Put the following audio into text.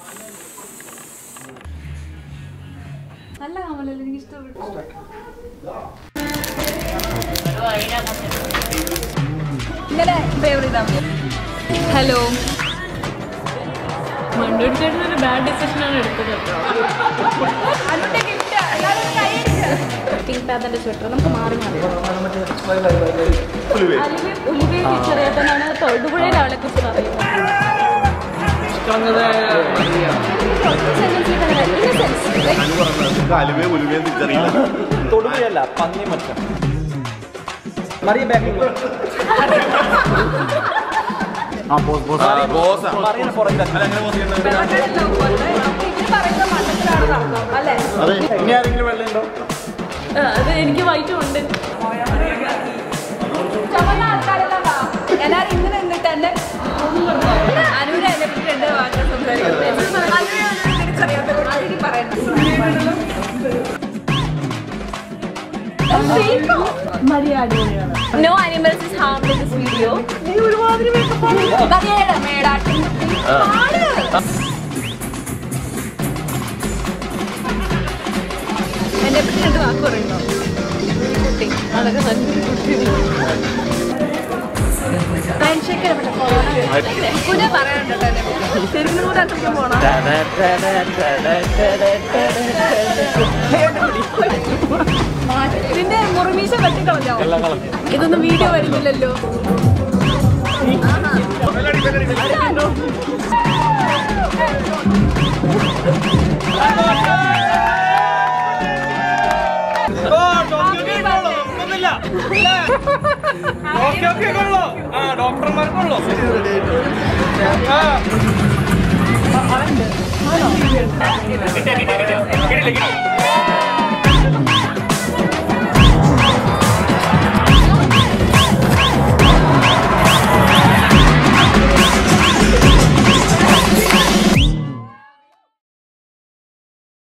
നല്ല കമലല്ലേ എനിക്ക് ഇഷ്ടപ്പെട്ടു. ഇന്നലെ ഫേവറേറ്റ്. ഹലോ, മണ്ടൊരു ബാഡ് ഡിസിഷനാണ് എടുത്തത് കേട്ടോ. പിങ്ക് പാത്തന്റെ സ്വെറ്റർ നമുക്ക് മാറി മാറി. ഒലിവേ തിരിച്ചറിയാത്തനാണ് തൊടുപുഴയിൽ അവളെ കുറിച്ച് പറയുന്നത്. തൊടുപുഴയല്ല, പന്നിമറ്റം. മറിയ ബാക്കിൽ അത് എനിക്ക് വൈറ്റും ഉണ്ട്. എല്ലാരും ഇങ്ങനെ നിന്നിട്ട് തന്നെ അനുവിനെ അതിനെ പറ്റി 2 വാക്ക് സംസാരിക്കുന്നത് പറയുന്നത്. No animals is harmed in this video. എന്നെ പറ്റി 2 വാക്ക് പറയുന്നു. അതൊക്കെ കുഞ്ഞ പറയാനുണ്ടോ തെരുവിനും കൂടെ അത്രയ്ക്കും പോണം. ഇതിന്റെ മുറിമീശ വെട്ടിക്കളഞ്ഞോ? ഇതൊന്നും വീഡിയോ വരുന്നില്ലല്ലോ. ഡോക്ടർമാർക്കുള്ളൂ.